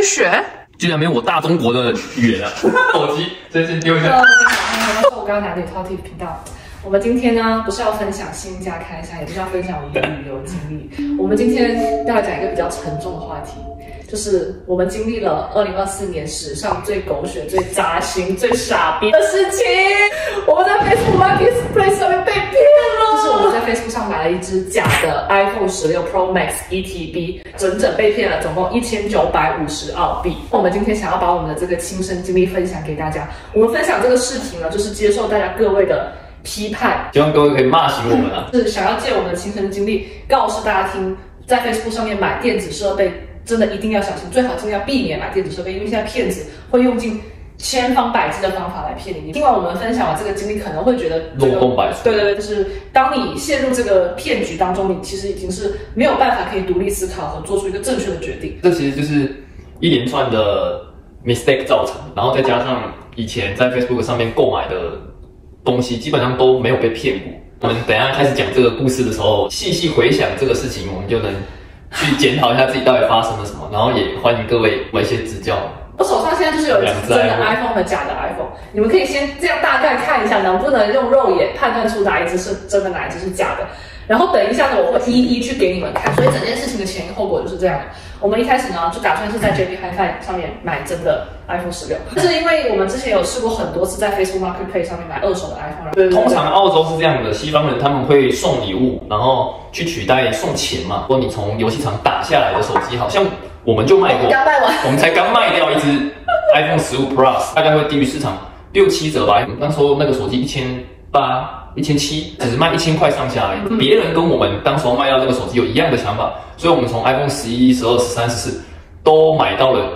学， 居然没有我大中国的远啊！手机真是丢一下。 大家好，我是我刚刚拿的饕餮频道。我们今天呢，不是要分享新家开箱，也不是要分享我们的旅游经历。我们今天要讲一个比较沉重的话题，就是我们经历了2024年史上最狗血、最扎心、最傻逼的事情。我们在 Facebook Marketplace 上面被骗了，就是我们在 Facebook 上买了一只假的 iPhone 16 Pro Max ETB， 整整被骗了，总共1950澳币。我们今天想要把我们的这个亲身经历分享给大家。我们分享这个视频呢，就是接受大家各位的批判， 希望各位可以骂醒我们啊！ 是想要借我们的亲身经历告诉大家听，在 Facebook 上面买电子设备真的一定要小心，最好尽量避免买电子设备，因为现在骗子会用尽千方百计的方法来骗你。听完我们分享完这个经历，可能会觉得漏洞百出。 对，就是当你陷入这个骗局当中，你其实已经是没有办法可以独立思考和做出一个正确的决定。 这其实就是一连串的 mistake 造成，然后再加上以前在 Facebook 上面购买的东西基本上都没有被骗过。我们等一下开始讲这个故事的时候，细细回想这个事情，我们就能去检讨一下自己到底发生了什么，然后也欢迎各位给一些指教。 我手上现在就是有一只真的 iPhone 和假的 iPhone， 你们可以先这样大概看一下，能不能用肉眼判断出哪一只是真的，哪一只是假的。然后等一下呢，我会一一去给你们看。所以整件事情的前因后果就是这样的。我们一开始呢，就打算是在 JB Hi-Fi 上面买真的 iPhone 16，但是因为我们之前有试过很多次在 Facebook Marketplace 上面买二手的 iPhone。对， 通常澳洲是这样的，西方人他们会送礼物，然后去取代送钱嘛。如果你从游戏场打下来的手机，好像我们就卖过， 刚卖完， 我们才刚卖掉一只 iPhone 15 Plus， 大概会低于市场6、7折吧。那时候那个手机1800、1700，只是卖1000块上下而已。别人跟我们当时候卖到这个手机有一样的想法，所以我们从 iPhone 11、12、13、14都买到了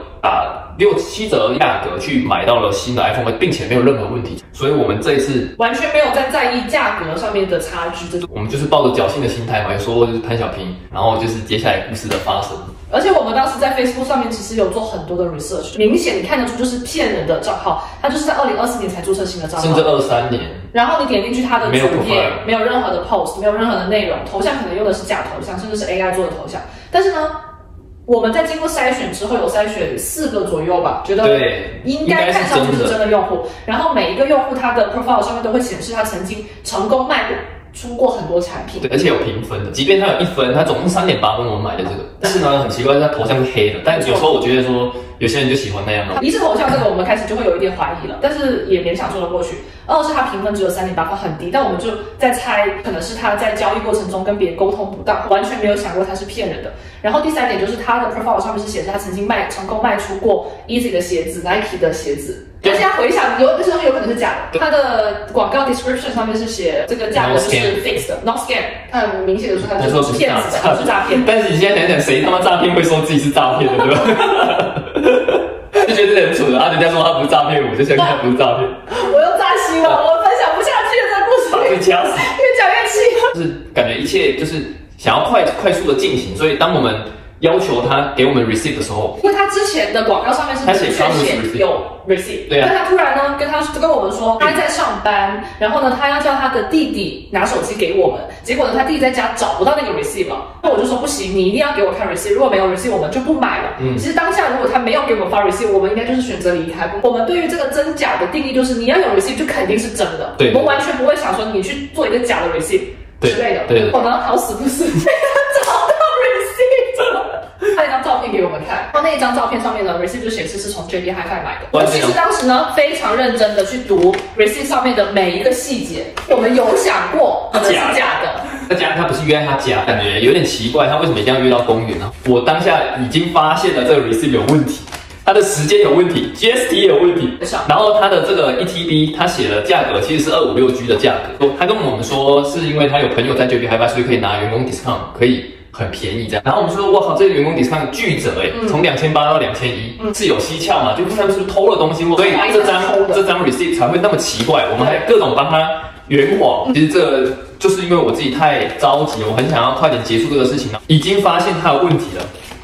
6、7折价格去买到了新的 iPhone， 并且没有任何问题。所以我们这一次完全没有在意价格上面的差距。 我们就是抱着侥幸的心态嘛，有说过就是贪小便宜，然后就是接下来故事的发生。 而且我们当时在 Facebook 上面其实有做很多的 research， 明显你看得出就是骗人的账号，他就是在2024年才注册新的账号， 甚至23年。 然后你点进去他的主页， 没有任何的 post， 没有任何的内容，头像可能用的是假头像，甚至是 AI 做的头像。但是呢，我们在经过筛选之后，有筛选4个左右吧，觉得应该看上去是真的用户。然后每一个用户他的 profile 上面都会显示他曾经成功出过很多产品， 对，而且有评分的，即便他有1分，他总共3.8分我们买的这个。但是呢，很奇怪，他头像是黑的，但有时候我觉得说，有些人就喜欢那样的。 一是头像这个，我们开始就会有一点怀疑了，但是也勉强说得过去。2是他评分只有3.8分，很低，但我们就在猜，可能是他在交易过程中跟别人沟通不当，完全没有想过他是骗人的。然后第3点就是他的 profile 上面是写着他曾经成功卖出过 Easy 的鞋子、Nike 的鞋子。但是他回想，有的时候有可能是假的。他的广告 description 上面是写这个价格是 fixed 的 ，not scam。他很明显的说他就是骗子的，不是诈骗。 但是你现在想想，谁他妈诈骗会说自己是诈骗的，对吧？就觉得很蠢啊！人家说他不是诈骗，我就相信他不是诈骗。 我又扎心了，我分享不下去了这个故事， 被掐死， 越讲越气。 就是感觉一切就是想要快速的进行，所以当我们要求他给我们 receipt 的时候， 因为他之前的广告上面是写有 receipt， 对啊， 但他突然呢跟我们说他在上班，然后呢他要叫他的弟弟拿手机给我们，结果呢他弟弟在家找不到那个 receipt 了，那我就说不行，你一定要给我看 receipt， 如果没有 receipt 我们就不买了。其实当下如果他没有给我们发 receipt， 我们应该就是选择离开。我们对于这个真假的定义就是你要有 receipt 就肯定是真的， 对， 我们完全不会想说你去做一个假的 receipt 之类的。 对， 我呢好死不死找到 receipt 了。他一张照片给我们看，然后那一张照片上面的 receipt 就显示是从 JB Hi-Fi 买的。我其实当时呢非常认真的去读 receipt 上面的每一个细节，我们有想过可能是假的。 他不是约在他家，感觉有点奇怪，他为什么一定要约到公园呢？我当下已经发现了这个 receipt 有问题，它的时间有问题 ，GST 也有问题，然后它的这个 ETB 它写的价格其实是256G 的价格，他跟我们说是因为他有朋友在 JB Hi-Fi， 所以可以拿员工 discount， 可以很便宜这样。然后我们说，哇靠，这个员工 discount 巨折从2800到2100，是有蹊跷嘛？就看是不是偷了东西，所以这张 receipt 才会那么奇怪。我们还各种帮他圆谎。其实这个就是因为我自己太着急，我很想要快点结束这个事情了，已经发现它有问题了。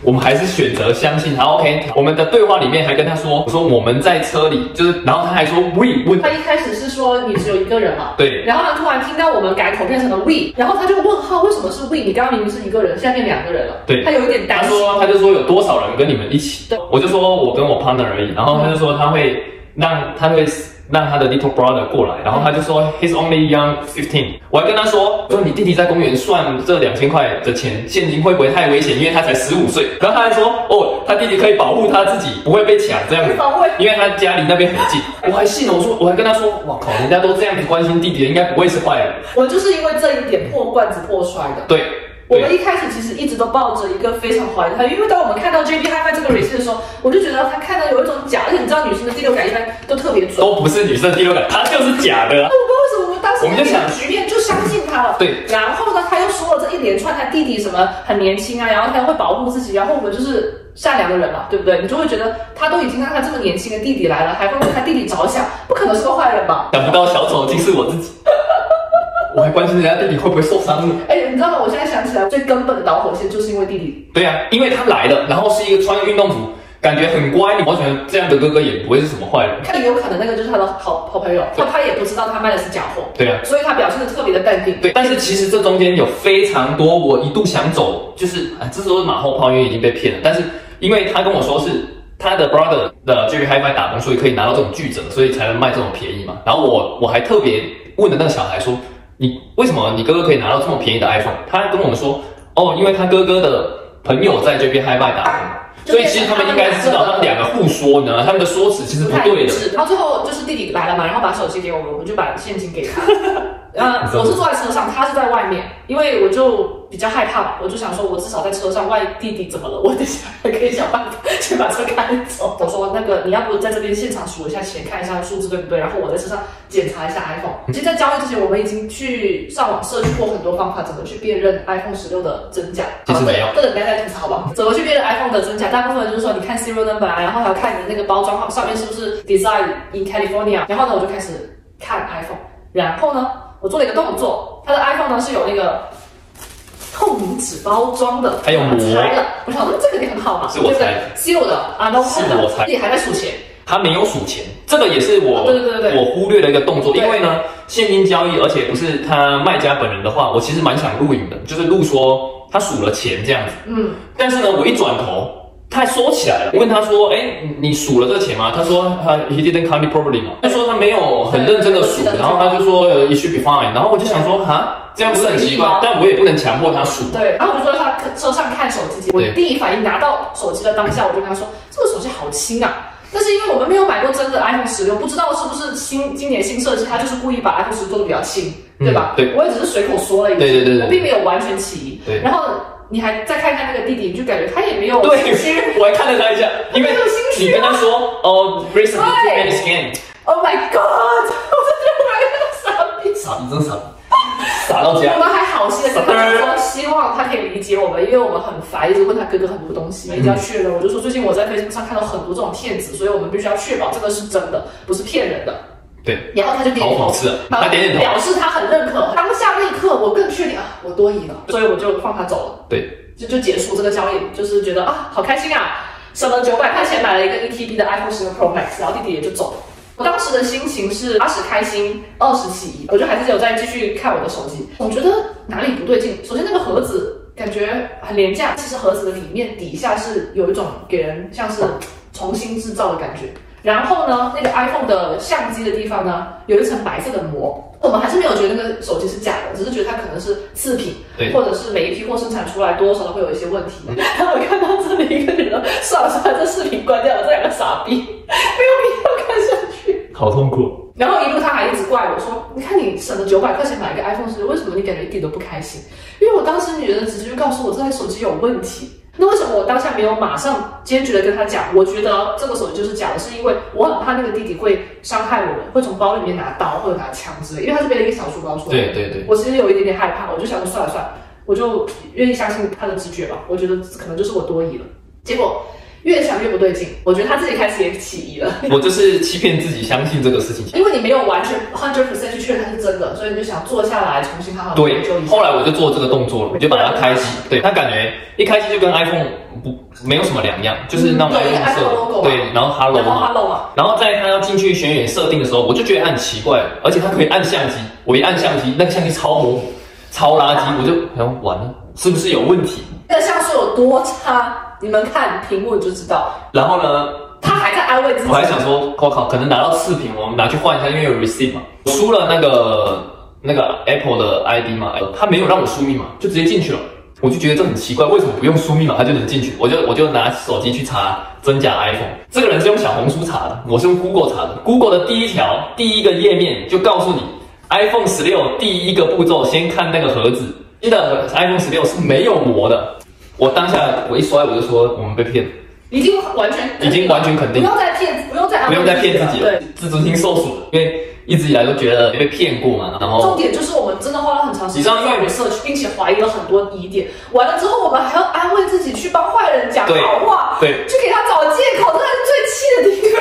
我们还是选择相信他。OK， 我们的对话里面还跟他说，我说我们在车里，就是然后他还说 we 问他一开始是说你只有一个人嘛， 对， 然后他突然听到我们改口变成了 we， 然后他就问号为什么是 we？ 你刚刚明明是一个人，现在变2个人了， 对， 他有一点担心。 他就说有多少人跟你们一起？对，我就说我跟我 partner 而已，然后他就说他会让他的 little brother 过来，然后他就说 he's only young 15。我还跟他说你弟弟在公园算这2000块的钱现金会不会太危险？因为他才15岁。然后他还说他弟弟可以保护他自己，不会被抢这样子，因为他家离那边很近。我还信了，我还跟他说，哇靠，人家都这样子关心弟弟，应该不会是坏人。 我就是因为这一点破罐子破摔的。 对。 我们一开始其实一直都抱着一个非常怀疑他，因为当我们看到 JB Hi-Fi 这个 receipt 的时候，我就觉得他看到有一种假，而且你知道女生的第六感一般都特别准， 都不是女生的第六感，他就是假的。 我不知道为什么我们当时我们就想局面就相信他了。 对， 然后呢，他又说了这一连串他弟弟什么很年轻啊，然后他会保护自己，然后我们就是善良的人嘛，对不对？你就会觉得他都已经让他这么年轻的弟弟来了，还会为他弟弟着想，不可能是个坏人吧？ 想不到小丑竟是我自己。我还关心人家弟弟会不会受伤呢。 你知道吗？我现在想起来，最根本的导火线就是因为弟弟。 对啊，因为他来了，然后是一个穿运动服，感觉很乖，我觉得这样的哥哥也不会是什么坏人。 看有可能那个就是他的好朋友，他也不知道他卖的是假货。 对啊， 所以他表现的特别的淡定。 对，但是其实这中间有非常多，我一度想走，就是这时候马后炮，因为已经被骗了。但是因为他跟我说是他的 brother 的 JB Hi-Fi 打工，所以可以拿到这种巨折，所以才能卖这种便宜嘛。然后我还特别问了那个小孩说，你为什么你哥哥可以拿到这么便宜的 iPhone？ 他跟我们说，因为他哥哥的朋友在 JB Hi-Fi 打工。所以其实他们应该知道，他们2个互说呢，他们的说辞其实不对的。 然后最后就是弟弟来了嘛，然后把手机给我们，我们就把现金给他。我是坐在车上，他是在外面，因为我就比较害怕，我就想说，我至少在车上，万一弟弟怎么了，我等下还可以想办法先把车开走。我说你要不在这边现场数一下钱，看一下数字对不对，然后我在车上检查一下 iPhone。其实，在交易之前，我们已经去上网设计过很多方法，怎么去辨认 iPhone 16的真假。 其实没有， 这等大家再吐槽好不好？怎么去辨认 iPhone 的真假？大部分就是说，你看 serial number 啊，然后还有看你的那个包装上面是不是 design in California。然后呢，我就开始看 iPhone， 然后呢，我做了一个动作，它的 iPhone 呢是有那个透明纸包装的， 还有膜。 拆了，我想这个也很好嘛， 是我猜的 ，seal 的啊，都是我猜， 自己还在数钱。 他没有数钱，这个也是我对我忽略了一个动作，因为呢，现金交易，而且不是他卖家本人的话，我其实蛮想录影的，就是录说他数了钱这样子。但是呢，我一转头，他还收起来了。我问他说：“你数了这个钱吗？”他说：“He didn't count it properly 嘛。”他说他没有很认真的数，然后他就说：“It should be fine。”然后我就想说：“这样不是很奇怪？”但我也不能强迫他数。 对，然后我就说他车上看手机，我第一反应拿到手机的当下，我就跟他说：“这个手机好轻啊！”但是因为我们没有买过真的 iPhone 16，不知道是不是今年新设计，他就是故意把 iPhone 10做的比较轻，对吧？ 对， 我也只是随口说了一句， 对， 我并没有完全起疑。 对， 然后你还再看看那个弟弟，你就感觉他也没有心虚。我还看了他一下，因为你跟他说recently too many scans。Oh my god！ 我真的买了傻逼， 真傻。傻到家。 我们还好心的跟他说，希望他可以理解我们，因为我们很烦，一直问他哥哥很多东西，一直要确认。我就说最近我在 Facebook 上看到很多这种骗子，所以我们必须要确保这个是真的，不是骗人的。对，然后他就点点头， 他点点头， 表示他很认可。当下那一刻，我更确定我多疑了，所以我就放他走了。 对， 就结束这个交易，就是觉得好开心啊，省了900块钱买了一个1TB的 iPhone 16 Pro Max， 然后弟弟也就走了。我当时的心情是80开心，20起疑，我就还是有在继续看我的手机，总觉得哪里不对劲。首先那个盒子感觉很廉价，其实盒子的里面底下是有一种给人像是重新制造的感觉。然后呢，那个 iPhone 的相机的地方呢，有一层白色的膜。我们还是没有觉得那个手机是假的，只是觉得它可能是次品，或者是每一批货生产出来多多少少会有一些问题。然后我看到这里一个人算了，这视频关掉了，这2个傻逼，没有必要看下去， 好痛苦。 然后一路他还一直怪我说：“你看你省了900块钱买一个 iPhone 16，为什么你感觉一点都不开心？”因为我当时女人直接就告诉我这台手机有问题。那为什么我当下没有马上坚决的跟他讲？我觉得这个手机就是假的，是因为我很怕那个弟弟会伤害我们，会从包里面拿刀或者拿枪之类，因为他是背了一个小书包出来。 对， 我其实有一点点害怕，我就想说算了，我就愿意相信他的直觉吧。我觉得可能就是我多疑了。结果越想越不对劲。我觉得他自己开始也起疑了。 我就是欺骗自己，相信这个事情， 因为你没有完全100% 去确认它是真的，所以你就想坐下来重新好好研究一下。 后来我就做这个动作了，我就把它开启。对，它感觉一开机就跟 iPhone 没有什么两样，就是那种 iPhone 色 logo 对，然后 Hello 嘛，然后在它要进去选选设定的时候，我就觉得它很奇怪，而且它可以按相机，我一按相机，那个相机超模糊、超垃圾，我就完了，是不是有问题？ 那个像素有多差，你们看屏幕你就知道。 然后呢？ 他还在安慰自己， 我还想说，我靠，可能拿到次屏，我们拿去换一下，因为有 receipt 嘛。我输了那个 Apple 的 ID 嘛，他没有让我输密码，就直接进去了。我就觉得这很奇怪，为什么不用输密码他就能进去？我就拿手机去查真假 iPhone。这个人是用小红书查的，我是用 Google 查的。Google 的第一个页面就告诉你 ，iPhone 16第一个步骤，先看那个盒子。新的 iPhone 16是没有膜的。我当下我一摔，我就说我们被骗。 已经完全肯定， 不用再骗自己了，对，自尊心受损了，因为一直以来都觉得被骗过嘛，然后重点就是我们真的花了很长时间在 research， 并且怀疑了很多疑点，完了之后我们还要安慰自己去帮坏人讲好话， 对， 去给他找借口，这才是最气的地方。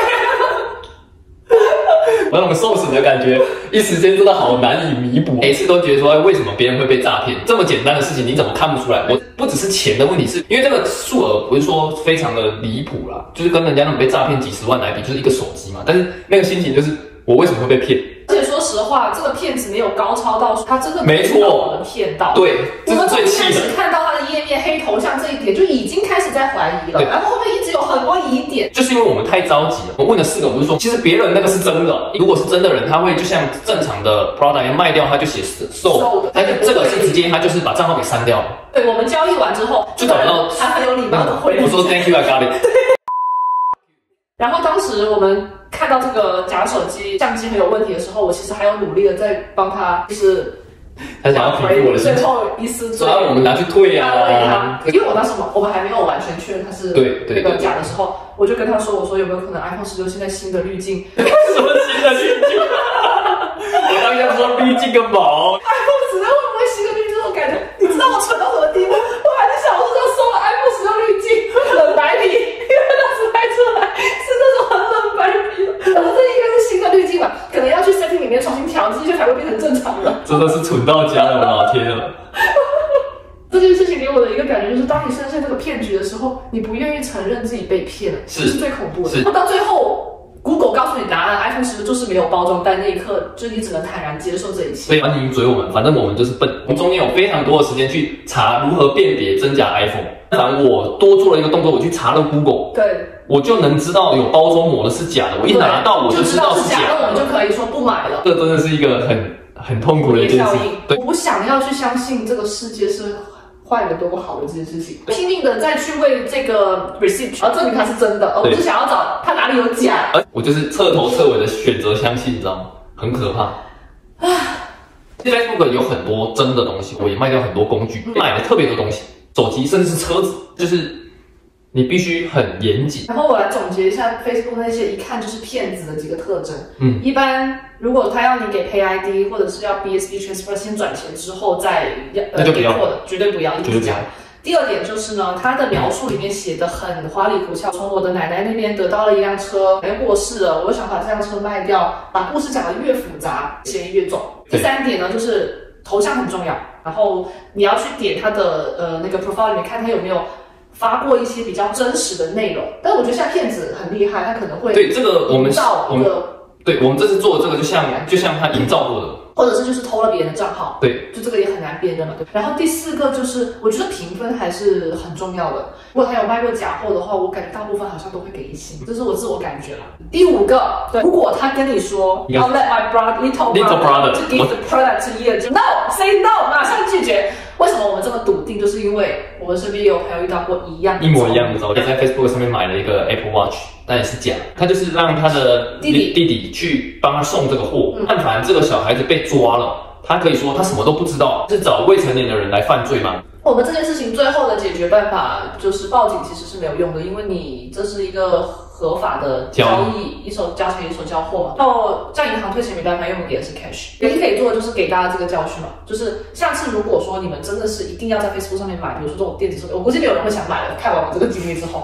那种受损的感觉，一时间真的好难以弥补。每次都觉得说，为什么别人会被诈骗？这么简单的事情，你怎么看不出来？我不只是钱的问题，是因为这个数额不是说非常的离谱啦，就是跟人家那种被诈骗几十万来比，就是一个手机嘛。但是那个心情就是，我为什么会被骗？ 而且说实话，这个骗子没有高超到他真的没错我们骗到。 对， 我们最气的。 开始看到他的页面黑头像这一点，就已经开始在怀疑了。然后后面一直有很多疑点， 就是因为我们太着急了。我问了4个，我就说，其实别人那个是真的。如果是真的人，他会就像正常的 product 一样卖掉，他就写sold，但是这个是直接他就是把账号给删掉了。 对，我们交易完之后， 就找到他很有礼貌的回我说 Thank you, I got it。 然后当时我们看到这个假手机相机很有问题的时候，我其实还有努力的在帮他，就是他想要平复我的心情， 最后一丝罪， 我们拿去退啊。 因为我当时我们还没有完全确认他是那个假的时候，我就跟他说，我说有没有可能 iPhone 16现在新的滤镜？ 什么新的滤镜？我当下说滤镜个毛 ！iPhone 16会不会新的滤镜？这种感觉，你知道我蠢到什么地步？我还在小红书上搜了 iPhone 16滤镜冷白皮，因为当时拍出来是那种很冷白皮的，我说这应该是新的滤镜吧？可能要去 setting 里面重新调剂，就才会变成正常的。 真的是蠢到家了，我老天啊！ 这件事情给我的一个感觉就是，当你深陷这个骗局的时候，你不愿意承认自己被骗了，这是最恐怖的。到最后 ，Google 告诉你答案 ，iPhone 16就是没有包装袋那一刻，就你只能坦然接受这一切。 所以欢迎追我们，反正我们就是笨。我们中间有非常多的时间去查如何辨别真假 iPhone。反正我多做了一个动作，我去查了 Google， 对， 我就能知道有包装膜的是假的。我一拿到我就知道是假的， 那我们就可以说不买了。 这真的是一个很痛苦的一件事。 对，我不想要去相信这个世界是坏的多好的这件事情，拼命的再去为这个 receipt 而证明它是真的，而不是想要找它哪里有假。 我就是彻头彻尾的选择相信，你知道吗？很可怕。Facebook 有很多真的东西，我也卖掉很多工具，买了特别多东西，手机甚至是车子，就是你必须很严谨。 然后我来总结一下 Facebook 那些一看就是骗子的几个特征。一般如果他要你给 Pay ID 或者是要 BSB transfer 先转钱之后再那就不要的，绝对不要， 绝对不要。 第二点就是呢，他的描述里面写的很花里胡哨，从我的奶奶那边得到了一辆车，过世了，我想把这辆车卖掉，把故事讲得越复杂，嫌疑越重。第三点呢，就是头像很重要，然后你要去点他的那个 profile 里面看他有没有发过一些比较真实的内容。但我觉得现在骗子很厉害，他可能会对这个我们对我们这次做的这个就像他营造过的。 或者是就是偷了别人的账号， 对， 就这个也很难辨认嘛，对。然后第四个就是，我觉得评分还是很重要的。如果他有卖过假货的话，我感觉大部分好像都会给1星，这是我自我感觉了。第五个，对，如果他跟你说 I'll let my little brother to give the product to you， 就 say no， 马上拒绝。为什么我们这么笃定？就是因为我们身边也有朋友遇到过一模一样的招， 也在 Facebook 上面买了一个 Apple Watch， 但也是假。他就是让他的弟弟去帮他送这个货。但凡这个小孩子被抓了，他可以说他什么都不知道，是找未成年的人来犯罪吗？我们这件事情最后的解决办法就是报警，其实是没有用的，因为你这是一个合法的交易，一手交钱一手交货嘛。然后在银行退钱没办法，因为我们给的是 cash。唯一可以做的就是给大家这个教训嘛，就是下次如果说你们真的是一定要在 Facebook 上面买，比如说这种电子设备，我估计没有人会想买的。看完我这个经历之后，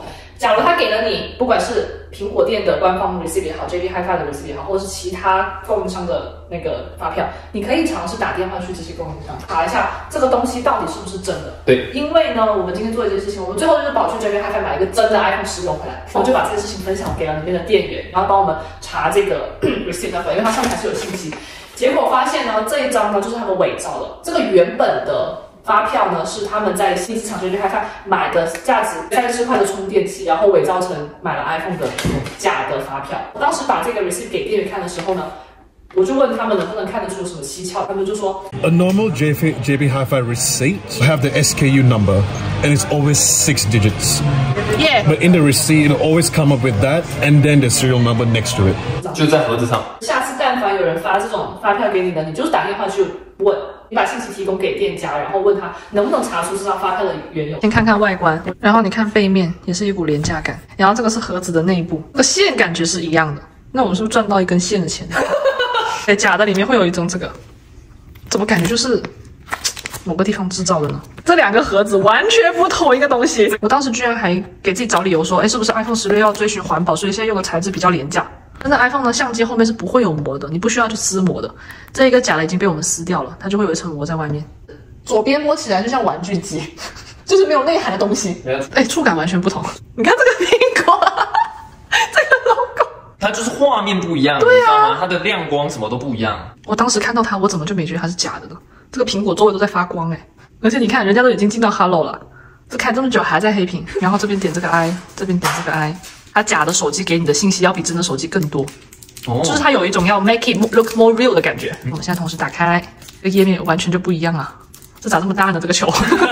假如他给了你，不管是苹果店的官方 receipt 也好 ，JB Hi-Fi 的 receipt 也好，或者是其他供应商的那个发票，你可以尝试打电话去这些供应商查一下这个东西到底是不是真的。 对， 因为呢，我们今天做一件事情，我们最后就是跑去 JB Hi-Fi 买一个真的 iPhone 16回来，我就把这件事情分享给了里面的店员，然后帮我们查这个 receipt 的，因为它上面还是有信息。结果发现呢，这一张呢就是他们伪造的，这个原本的发票呢是他们在新机场 JB Hi-Fi 买的价值30块的充电器，然后伪造成买了 iPhone 的假的发票。我当时把这个 receipt 给店员看的时候呢，我就问他们能不能看得出什么蹊跷，他们就说 A normal JB Hi-Fi receipt have the SKU number and it's always 6 digits. Yeah. But in the receipt it'll always come up with that and then the serial number next to it. 就在盒子上。 下次但凡有人发这种发票给你的，你就是打电话去问，你把信息提供给店家，然后问他能不能查出这张发票的缘由。先看看外观，然后你看背面也是一股廉价感，然后这个是盒子的内部，这个线感觉是一样的，那我们是不是赚到一根线的钱？在假的里面会有一种这个，怎么感觉就是某个地方制造的呢？这两个盒子完全不同一个东西。我当时居然还给自己找理由说，哎，是不是 iPhone 16要追寻环保，所以现在用的材质比较廉价？但是 iPhone 的相机后面是不会有膜的，你不需要去撕膜的。这一个假的已经被我们撕掉了，它就会有一层膜在外面。左边摸起来就像玩具机，就是没有内涵的东西。哎，触感完全不同。你看这个苹果，这个 logo。 它就是画面不一样， 对啊， 你知道吗？它的亮光什么都不一样。 我当时看到它，我怎么就没觉得它是假的呢？这个苹果周围都在发光哎，而且你看，人家都已经进到 Hello 了，这开这么久还在黑屏，然后这边点这个 I， 这边点这个 I， 它假的手机给你的信息要比真的手机更多，就是它有一种要 make it look more real 的感觉。我们现在同时打开，这个页面完全就不一样啊！这咋这么大呢？这个球？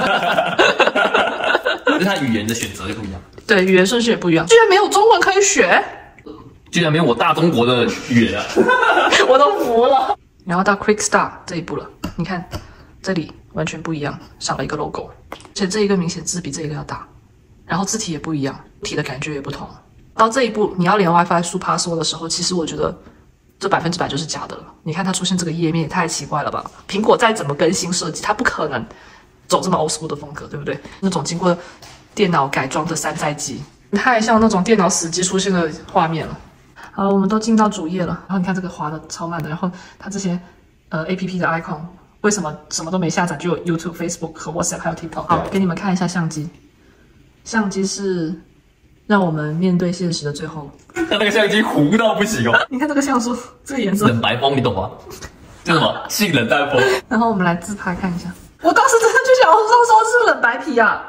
就是它语言的选择就不一样， 对，语言顺序也不一样，居然没有中文可以学。 居然没有我大中国的语言啊！ 我都服了。然后到 Quick Start 这一步了，你看这里完全不一样，少了一个 logo， 而且这一个明显字比这一个要大，然后字体也不一样，体的感觉也不同。到这一步，你要连 WiFi 输 password 的时候，其实我觉得这100%就是假的了。你看它出现这个页面也太奇怪了吧？苹果再怎么更新设计，它不可能走这么 old school 的风格，对不对？那种经过电脑改装的山寨机，太像那种电脑死机出现的画面了。好，我们都进到主页了，然后你看这个滑的超慢的，然后它这些APP 的 icon 为什么什么都没下载，就有 YouTube、Facebook 和 WhatsApp 还有 TikTok。好，给你们看一下相机，相机是让我们面对现实的最后。 它那个相机糊到不行哦！ 你看这个像素，这个颜色冷白风，你懂吗？这是什么？性冷淡风。 然后我们来自拍看一下，我当时真的就想说是冷白皮啊。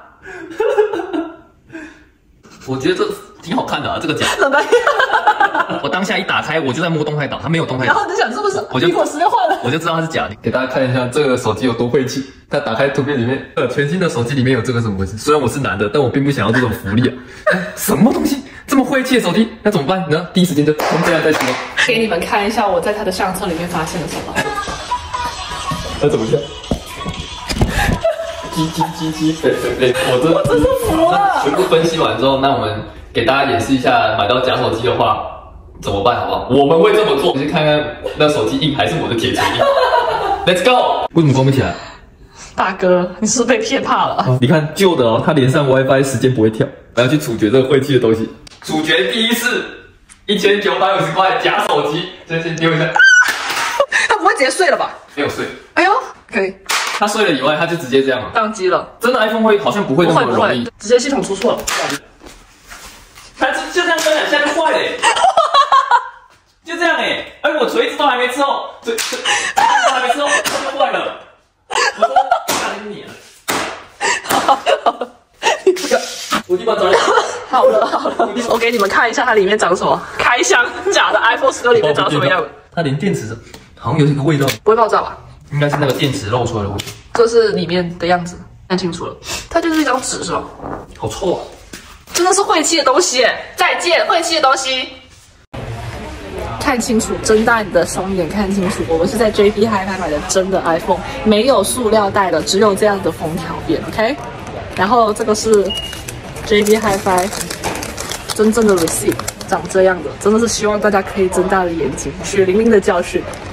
我觉得这挺好看的啊，这个假。 冷白皮。 我当下一打开，我就在摸动态岛，它没有动态岛。 然后你就想是不是我就苹果16换了？ 我就知道它是假的。给大家看一下这个手机有多晦气。它打开图片里面，全新的手机里面有这个什么东西？虽然我是男的，但我并不想要这种福利啊！什么东西这么晦气的手机？那怎么办？呢？第一时间就通这样再说。 给你们看一下我在它的相册里面发现了什么。 那怎么样？叽，对，我真是服了。全部分析完之后，那我们给大家演示一下，买到假手机的话怎么办，好不好？我们会这么做，先看看那手机硬还是我的铁锤硬。Let's go！ 为什么关不起来？ 大哥，你是不是被骗怕了？ 你看旧的哦，它连上 WiFi 时间不会跳，还要去处决这个晦气的东西。处决第一次1950块假手机，先丢一下。 它不会直接碎了吧？ 没有碎。 哎呦，可以。 它碎了以外，它就直接这样了， 宕机了。 真的 iPhone 会好像不会那么容易， 直接系统出错了。 它就这样分两下就坏了耶，就这样哎，而我锤子都还没伺候，锤子都还没伺候，它就坏了。我说打你了。我地方找你。 好了，我给你们看一下它里面长什么。开箱假的 iPhone 16里面长什么样？ 它连电池好像有这个味道， 不会爆炸吧？ 应该是那个电池漏出来的味道。 这是里面的样子，看清楚了，它就是一张纸是吧？ 好臭啊！ 真的是晦气的东西耶！再见，晦气的东西。看清楚，睁大你的双眼看清楚，我们是在 JB Hi-Fi 买的真的 iPhone， 没有塑料袋的，只有这样的封条边 ，OK？ 然后这个是 JB Hi-Fi 真正的 receipt， 长这样的，真的是希望大家可以睁大了眼睛，血淋淋的教训。